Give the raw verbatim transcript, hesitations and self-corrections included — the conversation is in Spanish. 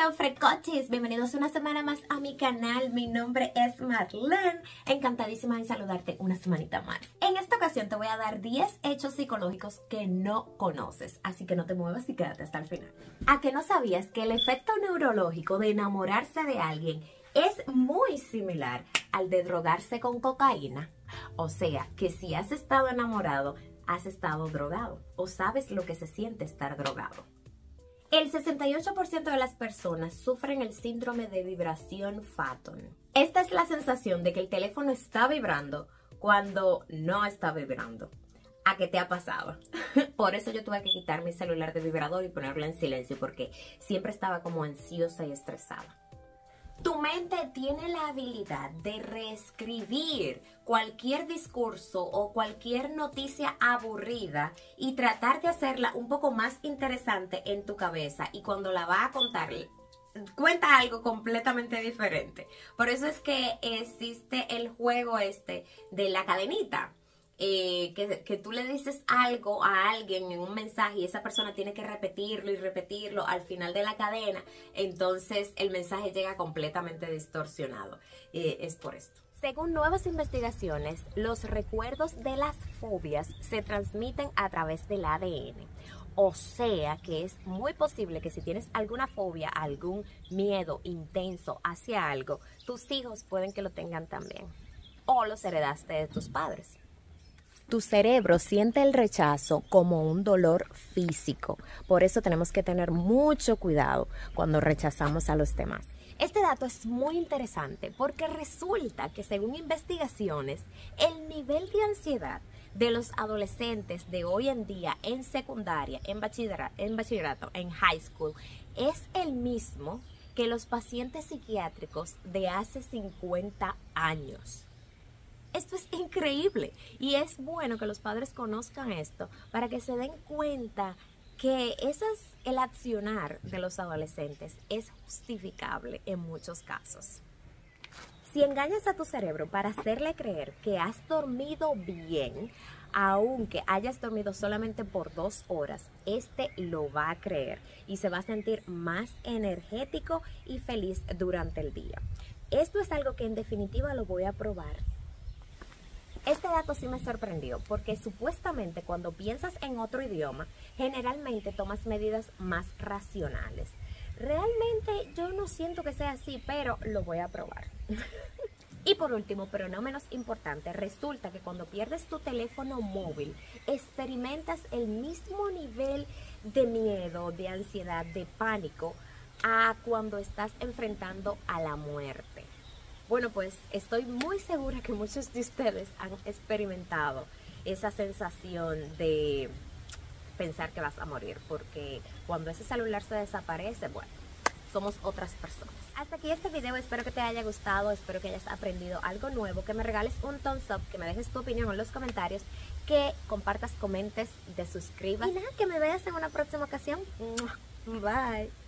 Hello frecoches, bienvenidos una semana más a mi canal. Mi nombre es Marlene, encantadísima de saludarte una semanita más. En esta ocasión te voy a dar diez hechos psicológicos que no conoces, así que no te muevas y quédate hasta el final. ¿A que no sabías que el efecto neurológico de enamorarse de alguien es muy similar al de drogarse con cocaína? O sea, que si has estado enamorado, has estado drogado o sabes lo que se siente estar drogado. El sesenta y ocho por ciento de las personas sufren el síndrome de vibración Phantom. Esta es la sensación de que el teléfono está vibrando cuando no está vibrando. ¿A qué te ha pasado? Por eso yo tuve que quitar mi celular de vibrador y ponerlo en silencio, porque siempre estaba como ansiosa y estresada. Tu mente tiene la habilidad de reescribir cualquier discurso o cualquier noticia aburrida y tratar de hacerla un poco más interesante en tu cabeza, y cuando la va a contar, cuenta algo completamente diferente. Por eso es que existe el juego este de la cadenita. Eh, que, que tú le dices algo a alguien en un mensaje y esa persona tiene que repetirlo y repetirlo al final de la cadena, entonces el mensaje llega completamente distorsionado. Eh, es por esto. Según nuevas investigaciones, los recuerdos de las fobias se transmiten a través del A D N. O sea que es muy posible que si tienes alguna fobia, algún miedo intenso hacia algo, tus hijos pueden que lo tengan también. O los heredaste de tus padres. Tu cerebro siente el rechazo como un dolor físico. Por eso tenemos que tener mucho cuidado cuando rechazamos a los demás. Este dato es muy interesante porque resulta que, según investigaciones, el nivel de ansiedad de los adolescentes de hoy en día en secundaria, en bachillerato, en, bachillerato, en high school, es el mismo que los pacientes psiquiátricos de hace cincuenta años. Esto es increíble y es bueno que los padres conozcan esto para que se den cuenta que esas, el accionar de los adolescentes es justificable en muchos casos. Si engañas a tu cerebro para hacerle creer que has dormido bien, aunque hayas dormido solamente por dos horas, este lo va a creer y se va a sentir más energético y feliz durante el día. Esto es algo que en definitiva lo voy a probar. Este dato sí me sorprendió porque supuestamente cuando piensas en otro idioma, generalmente tomas medidas más racionales. Realmente yo no siento que sea así, pero lo voy a probar. Y por último, pero no menos importante, resulta que cuando pierdes tu teléfono móvil, experimentas el mismo nivel de miedo, de ansiedad, de pánico a cuando estás enfrentando a la muerte. Bueno, pues estoy muy segura que muchos de ustedes han experimentado esa sensación de pensar que vas a morir, porque cuando ese celular se desaparece, bueno, somos otras personas. Hasta aquí este video, espero que te haya gustado, espero que hayas aprendido algo nuevo, que me regales un thumbs up, que me dejes tu opinión en los comentarios, que compartas, comentes, te suscribas y nada, que me veas en una próxima ocasión. Bye.